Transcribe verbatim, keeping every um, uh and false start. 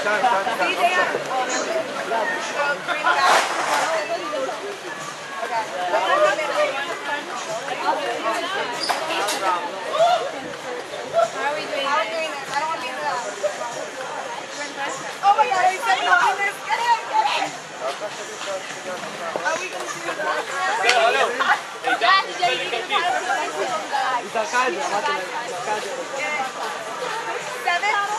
are we doing? I'm doing this. I don't want to be in the Oh my god, are you stepping on this? Get him, get him! Are we going to do that? Seven?